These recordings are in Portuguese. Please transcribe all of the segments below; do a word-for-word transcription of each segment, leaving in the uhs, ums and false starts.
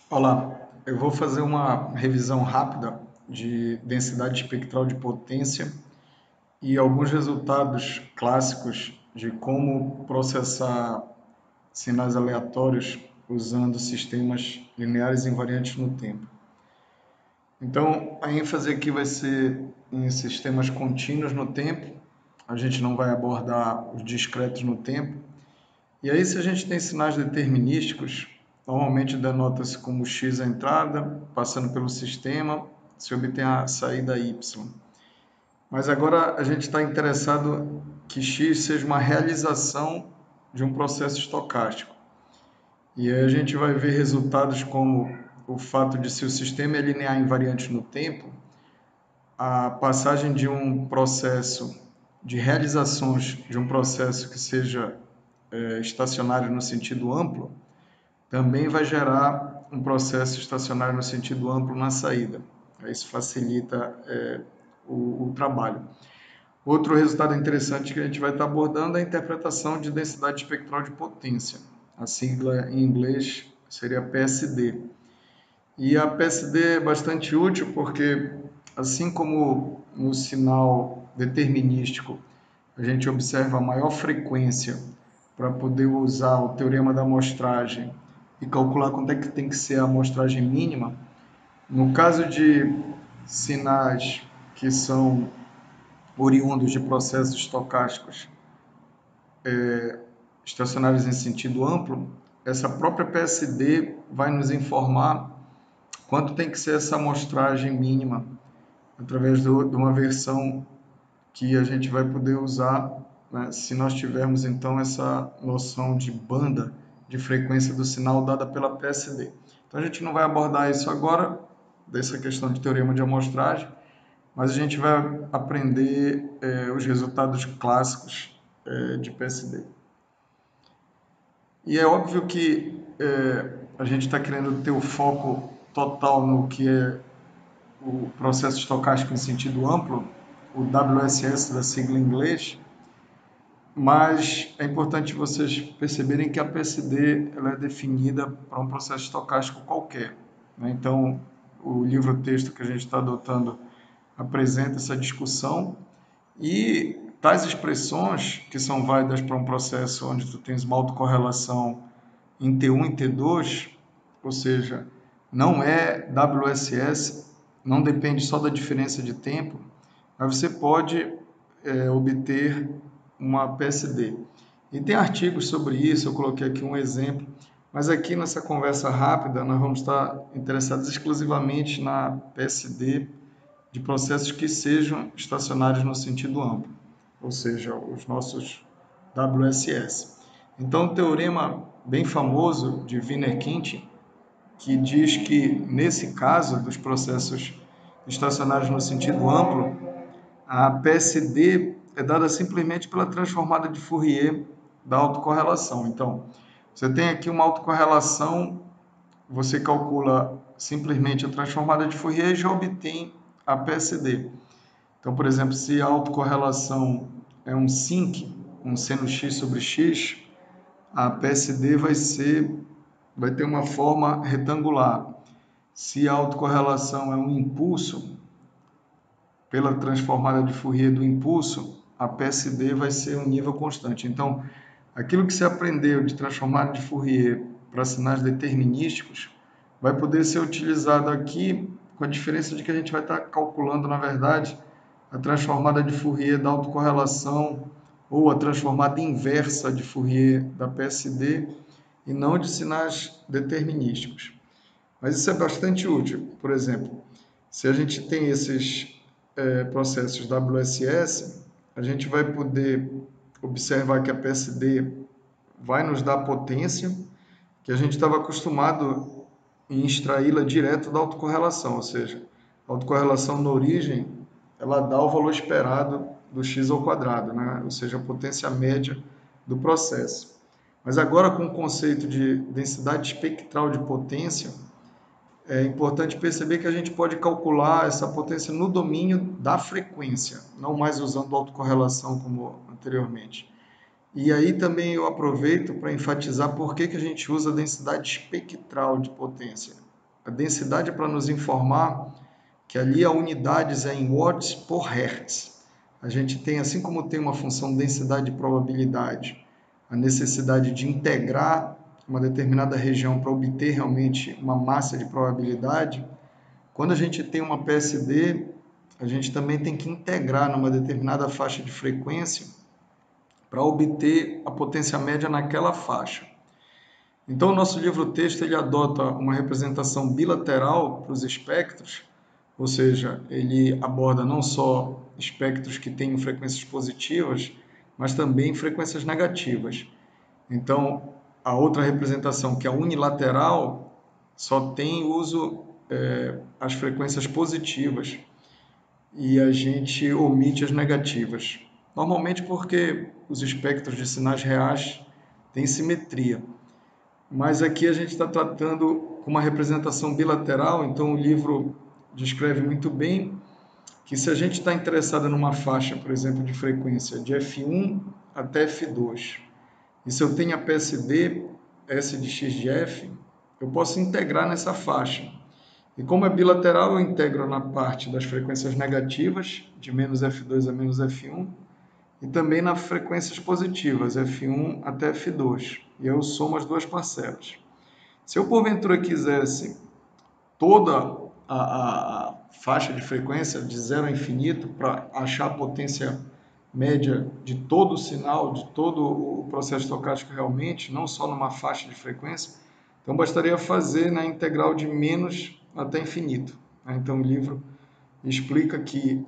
Olá, eu vou fazer uma revisão rápida de densidade espectral de potência e alguns resultados clássicos de como processar sinais aleatórios usando sistemas lineares invariantes no tempo. Então, a ênfase aqui vai ser em sistemas contínuos no tempo. A gente não vai abordar os discretos no tempo. E aí, se a gente tem sinais determinísticos, normalmente denota-se como x a entrada, passando pelo sistema, se obtém a saída y. Mas agora a gente está interessado que x seja uma realização de um processo estocástico. E aí a gente vai ver resultados como o fato de, se o sistema é linear invariante no tempo, a passagem de um processo, de realizações de um processo que seja é, estacionário no sentido amplo, também vai gerar um processo estacionário no sentido amplo na saída. Isso facilita é, o, o trabalho. Outro resultado interessante que a gente vai estar abordando é a interpretação de densidade espectral de potência. A sigla em inglês seria P S D. E a P S D é bastante útil porque, assim como no sinal determinístico, a gente observa a maior frequência para poder usar o teorema da amostragem e calcular quanto é que tem que ser a amostragem mínima. No caso de sinais que são oriundos de processos estocásticos é, estacionários em sentido amplo, essa própria P S D vai nos informar quanto tem que ser essa amostragem mínima, através do, de uma versão que a gente vai poder usar, né, se nós tivermos então essa noção de banda de frequência do sinal dada pela P S D. Então a gente não vai abordar isso agora, dessa questão de teorema de amostragem, mas a gente vai aprender é, os resultados clássicos é, de P S D. E é óbvio que é, a gente está querendo ter o foco total no que é o processo estocástico em sentido amplo, o W S S da sigla em inglês, mas é importante vocês perceberem que a P S D ela é definida para um processo estocástico qualquer, né? Então, o livro-texto que a gente está adotando apresenta essa discussão e tais expressões que são válidas para um processo onde tu tens uma autocorrelação em T um e T dois, ou seja, não é W S S, não depende só da diferença de tempo, mas você pode é, obter uma P S D. E tem artigos sobre isso, eu coloquei aqui um exemplo, mas aqui nessa conversa rápida nós vamos estar interessados exclusivamente na P S D de processos que sejam estacionários no sentido amplo, ou seja, os nossos W S S. Então, o teorema bem famoso de Wiener-Kinch, que diz que, nesse caso dos processos estacionários no sentido amplo, a P S D é dada simplesmente pela transformada de Fourier da autocorrelação. Então, você tem aqui uma autocorrelação, você calcula simplesmente a transformada de Fourier e já obtém a P S D. Então, por exemplo, se a autocorrelação é um sinc, um seno x sobre x, a P S D vai ser, vai ter uma forma retangular. Se a autocorrelação é um impulso, pela transformada de Fourier do impulso, a P S D vai ser um nível constante. Então, aquilo que você aprendeu de transformada de Fourier para sinais determinísticos vai poder ser utilizado aqui, com a diferença de que a gente vai estar calculando, na verdade, a transformada de Fourier da autocorrelação ou a transformada inversa de Fourier da P S D e não de sinais determinísticos. Mas isso é bastante útil. Por exemplo, se a gente tem esses é, processos W S S, a gente vai poder observar que a P S D vai nos dar potência, que a gente estava acostumado em extraí-la direto da autocorrelação, ou seja, a autocorrelação na origem, ela dá o valor esperado do x ao quadrado, né? Ou seja, a potência média do processo. Mas agora, com o conceito de densidade espectral de potência, é importante perceber que a gente pode calcular essa potência no domínio da frequência, não mais usando autocorrelação como anteriormente. E aí também eu aproveito para enfatizar por que, que a gente usa a densidade espectral de potência. A densidade é para nos informar que ali a unidades é em watts por hertz. A gente tem, assim como tem uma função densidade e probabilidade, a necessidade de integrar uma determinada região para obter realmente uma massa de probabilidade. Quando a gente tem uma P S D, a gente também tem que integrar numa determinada faixa de frequência para obter a potência média naquela faixa. Então, o nosso livro-texto ele adota uma representação bilateral para os espectros, ou seja, ele aborda não só espectros que tenham frequências positivas, mas também frequências negativas. Então, a outra representação, que é a unilateral, só tem uso é, as frequências positivas e a gente omite as negativas. Normalmente porque os espectros de sinais reais têm simetria. Mas aqui a gente está tratando com uma representação bilateral, então o livro descreve muito bem que se a gente está interessado numa faixa, por exemplo, de frequência de F um até F dois, e se eu tenho a P S D, S de X de F, eu posso integrar nessa faixa. E como é bilateral, eu integro na parte das frequências negativas, de menos F dois a menos F um, e também nas frequências positivas, F um até F dois. E eu somo as duas parcelas. Se eu, porventura, quisesse toda a, a, a faixa de frequência de zero a infinito para achar a potência média de todo o sinal, de todo o processo estocástico realmente, não só numa faixa de frequência, então bastaria fazer na integral de menos até infinito. Então o livro explica que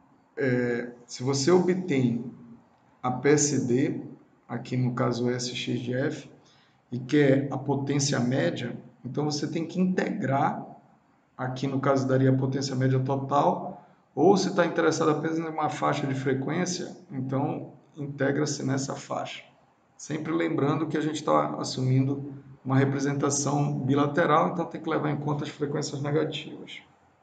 é, se você obtém a P S D, aqui no caso S x de F, e quer a potência média, então você tem que integrar, aqui no caso daria a potência média total, ou se está interessado apenas em uma faixa de frequência, então integra-se nessa faixa. Sempre lembrando que a gente está assumindo uma representação bilateral, então tem que levar em conta as frequências negativas.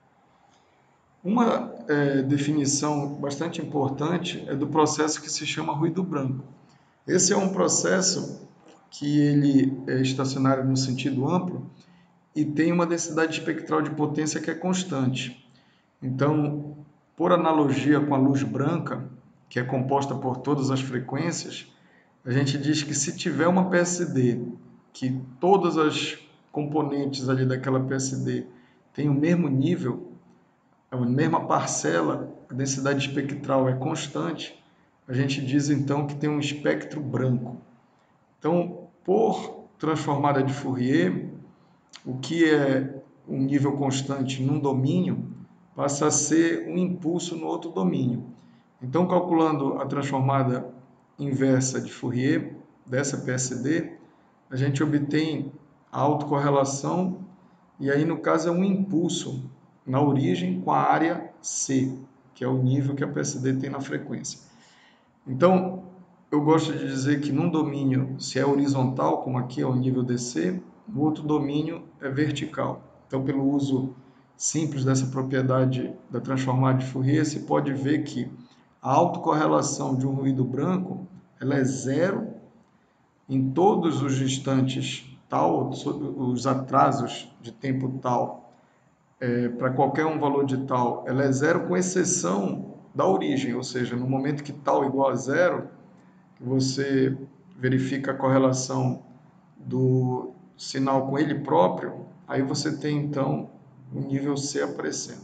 Uma é, definição bastante importante é do processo que se chama ruído branco. Esse é um processo que ele é estacionário no sentido amplo e tem uma densidade espectral de potência que é constante. Então, por analogia com a luz branca, que é composta por todas as frequências, a gente diz que se tiver uma P S D, que todas as componentes ali daquela P S D têm o mesmo nível, a mesma parcela, a densidade espectral é constante, a gente diz então que tem um espectro branco. Então, por transformada de Fourier, o que é um nível constante num domínio passa a ser um impulso no outro domínio. Então, calculando a transformada inversa de Fourier dessa P S D, a gente obtém a autocorrelação e aí, no caso, é um impulso na origem com a área C, que é o nível que a P S D tem na frequência. Então, eu gosto de dizer que num domínio, se é horizontal, como aqui é o nível D C, no outro domínio é vertical. Então, pelo uso simples dessa propriedade da transformada de Fourier, se pode ver que a autocorrelação de um ruído branco ela é zero em todos os instantes tal, os atrasos de tempo tal, é, para qualquer um valor de tal, ela é zero com exceção da origem, ou seja, no momento que tal é igual a zero, que você verifica a correlação do sinal com ele próprio, aí você tem então o nível C aparecendo.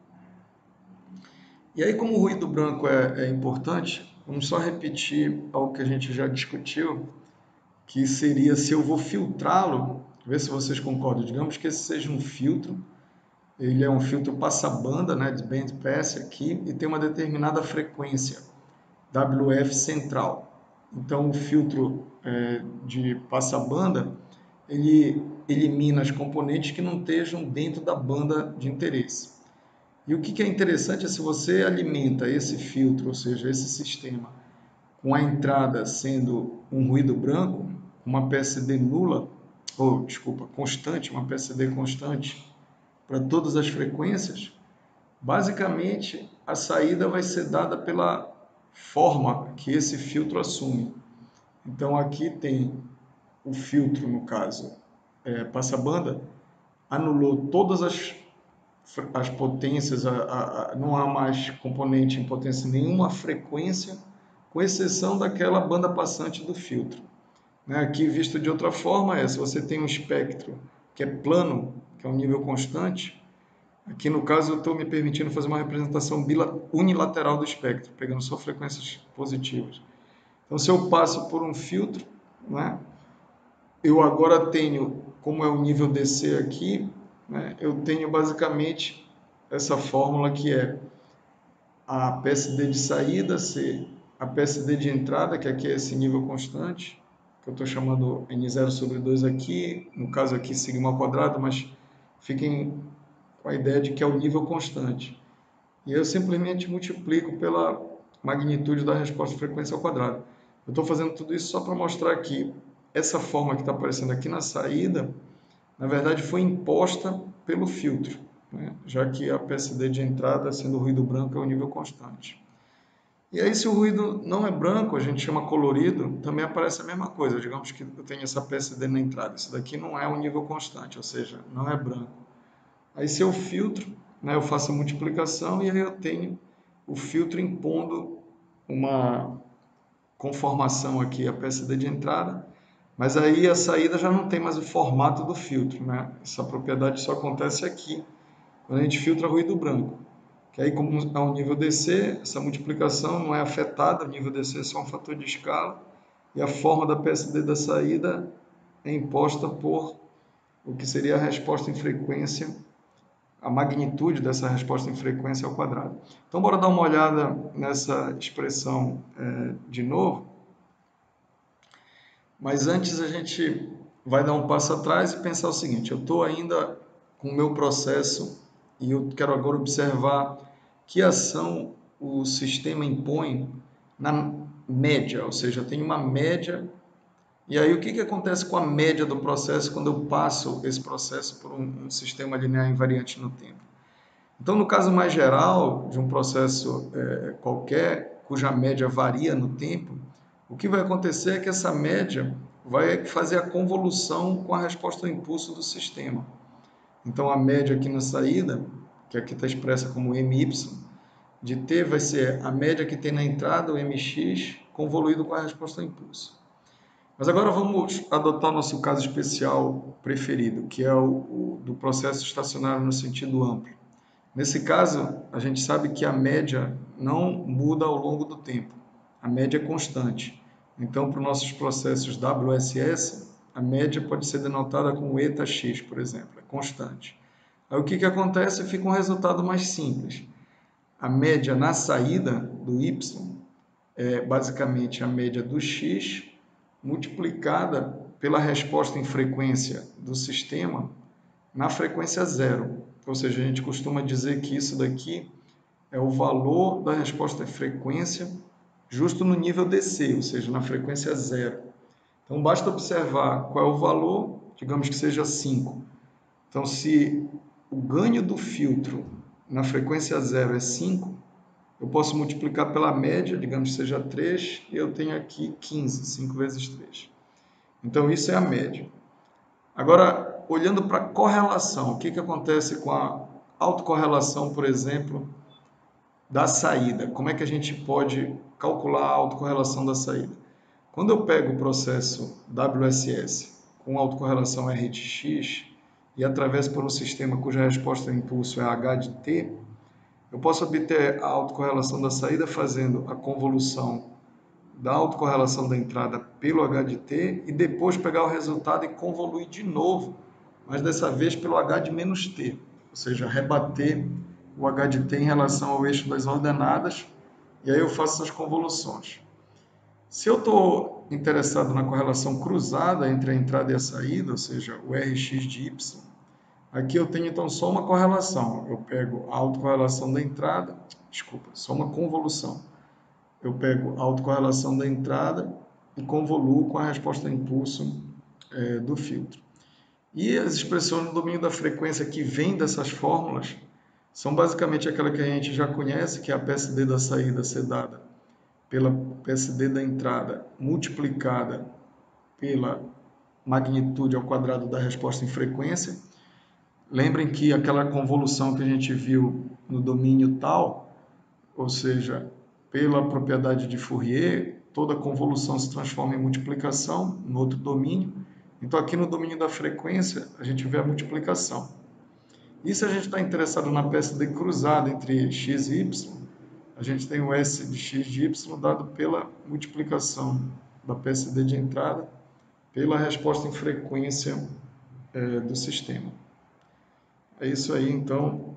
E aí, como o ruído branco é, é importante, vamos só repetir algo que a gente já discutiu, que seria se eu vou filtrá-lo, ver se vocês concordam, digamos que esse seja um filtro, ele é um filtro passa-banda, né, de bandpass aqui, e tem uma determinada frequência, W F central. Então, o filtro é, de passa-banda, ele elimina as componentes que não estejam dentro da banda de interesse. E o que é interessante é se você alimenta esse filtro, ou seja, esse sistema, com a entrada sendo um ruído branco, uma P S D nula, ou, desculpa, constante, uma P S D constante para todas as frequências, basicamente a saída vai ser dada pela forma que esse filtro assume. Então aqui tem o filtro, no caso, é, passa-banda, anulou todas as, as potências, a, a, a, não há mais componente em potência nenhuma, a frequência, com exceção daquela banda passante do filtro. Né? Aqui, visto de outra forma, é se você tem um espectro que é plano, que é um nível constante, aqui no caso eu estou me permitindo fazer uma representação unilateral do espectro, pegando só frequências positivas. Então, se eu passo por um filtro, né, eu agora tenho, como é o nível D C aqui, né, eu tenho basicamente essa fórmula que é a P S D de saída ser a P S D de entrada, que aqui é esse nível constante, que eu estou chamando N zero sobre dois aqui, no caso aqui sigma ao quadrado, mas fiquem com a ideia de que é o nível constante. E eu simplesmente multiplico pela magnitude da resposta de frequência ao quadrado. Eu estou fazendo tudo isso só para mostrar que essa forma que está aparecendo aqui na saída, na verdade foi imposta pelo filtro, né? Já que a P S D de entrada, sendo o ruído branco, é um nível constante. E aí, se o ruído não é branco, a gente chama colorido, também aparece a mesma coisa. Digamos que eu tenho essa P S D na entrada. Isso daqui não é um nível constante, ou seja, não é branco. Aí, se eu filtro, né, eu faço a multiplicação e aí eu tenho o filtro impondo uma conformação aqui, a P S D de entrada, mas aí a saída já não tem mais o formato do filtro, né? Essa propriedade só acontece aqui, quando a gente filtra ruído branco. Que aí, como é um nível D C, essa multiplicação não é afetada, o nível D C é só um fator de escala, e a forma da P S D da saída é imposta por o que seria a resposta em frequência, a magnitude dessa resposta em frequência ao quadrado. Então, bora dar uma olhada nessa expressão é, de novo. Mas antes a gente vai dar um passo atrás e pensar o seguinte: eu estou ainda com o meu processo e eu quero agora observar que ação o sistema impõe na média, ou seja, eu tenho uma média. E aí o que, que acontece com a média do processo quando eu passo esse processo por um, um sistema linear invariante no tempo? Então, no caso mais geral de um processo é, qualquer, cuja média varia no tempo, o que vai acontecer é que essa média vai fazer a convolução com a resposta ao impulso do sistema. Então, a média aqui na saída, que aqui está expressa como M Y, de T vai ser a média que tem na entrada, o M X, convoluído com a resposta ao impulso. Mas agora vamos adotar o nosso caso especial preferido, que é o, o do processo estacionário no sentido amplo. Nesse caso, a gente sabe que a média não muda ao longo do tempo. A média é constante. Então, para os nossos processos W S S, a média pode ser denotada como eta x, por exemplo, é constante. Aí o que, que acontece? Fica um resultado mais simples. A média na saída do y é basicamente a média do x multiplicada pela resposta em frequência do sistema na frequência zero. Ou seja, a gente costuma dizer que isso daqui é o valor da resposta em frequência justo no nível D C, ou seja, na frequência zero. Então, basta observar qual é o valor, digamos que seja cinco. Então, se o ganho do filtro na frequência zero é cinco, eu posso multiplicar pela média, digamos que seja três, e eu tenho aqui quinze, cinco vezes três. Então, isso é a média. Agora, olhando para a correlação, o que, que acontece com a autocorrelação, por exemplo, da saída? Como é que a gente pode calcular a autocorrelação da saída? Quando eu pego o processo W S S com autocorrelação R de X e atravesso por um sistema cuja resposta ao impulso é H de T, eu posso obter a autocorrelação da saída fazendo a convolução da autocorrelação da entrada pelo H de T e depois pegar o resultado e convoluir de novo, mas dessa vez pelo H de menos T, ou seja, rebater o H de T em relação ao eixo das ordenadas, e aí eu faço essas convoluções. Se eu estou interessado na correlação cruzada entre a entrada e a saída, ou seja, o R x de Y, aqui eu tenho então só uma correlação. Eu pego a autocorrelação da entrada, desculpa, só uma convolução. Eu pego a autocorrelação da entrada e convoluo com a resposta a impulso é, do filtro. E as expressões no domínio da frequência que vêm dessas fórmulas são basicamente aquela que a gente já conhece, que é a P S D da saída ser dada pela P S D da entrada multiplicada pela magnitude ao quadrado da resposta em frequência. Lembrem que aquela convolução que a gente viu no domínio tal, ou seja, pela propriedade de Fourier, toda convolução se transforma em multiplicação no outro domínio. Então, aqui no domínio da frequência, a gente vê a multiplicação. E se a gente está interessado na P S D cruzada entre x e y, a gente tem o S de x de y dado pela multiplicação da P S D de entrada pela resposta em frequência é, do sistema. É isso aí, então.